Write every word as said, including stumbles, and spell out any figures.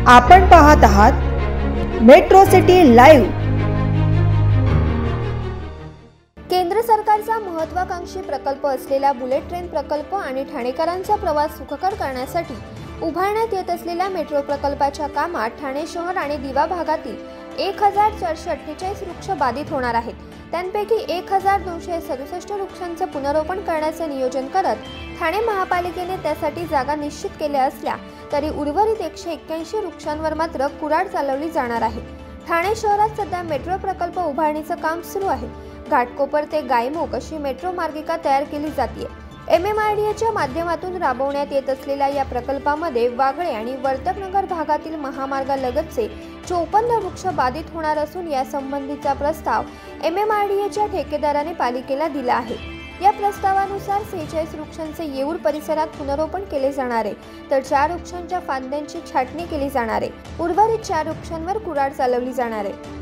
आपण पाहत आहात मेट्रो सिटी लाईव्ह। केंद्र सरकारचा महत्त्वाकांक्षी प्रकल्प असलेला बुलेट ट्रेन प्रकल्प आणि ठाणेकरांचा प्रवास सुखकर करण्यासाठी उभारण्यात येत असलेल्या मेट्रो प्रकल्पाच्या कामात ठाणे शहर आणि दिवा भागातील एक हजार चारशे अठ्ठेचाळीस वृक्ष बाधित होणार आहेत। त्यांपैकी एक हजार दोनशे सदुसष्ट वृक्षांचे पुनरोपण करण्याचे नियोजन करत ठाणे महापालिकेने त्यासाठी जागा निश्चित केल्या असल्या तरी उर्वरित एकशे एक्क्याऐंशी वृक्षांवर मात्र कुऱ्हाड चालवली जाणार आहे। ठाणे शहरात सध्या मेट्रो प्रकल्प उभारणीचं काम सुरू आहे। घाटकोपर ते गायमुख अशी मेट्रो मार्गिका तयार केली जाते। एम एम आर डी एच्या माध्यमातून राबवण्यात येत असलेल्या या प्रकल्पामध्ये वागळे आणि वर्तकनगर भागातील महामार्गालगतचे चोपन्न वृक्ष बाधित होणार असून या संबंधीचा प्रस्ताव एम एम आर डी एच्या ठेकेदाराने पालिकेला दिला आहे। या प्रस्तावानुसार सेहेचाळीस वृक्षांचे येऊर परिसरात पुनरोपण केले जाणार आहे, तर चार वृक्षांच्या फांद्यांची छाटणी केली जाणार आहे। उर्वरित चार वृक्षांवर कुऱ्हाड चालवली जाणार आहे।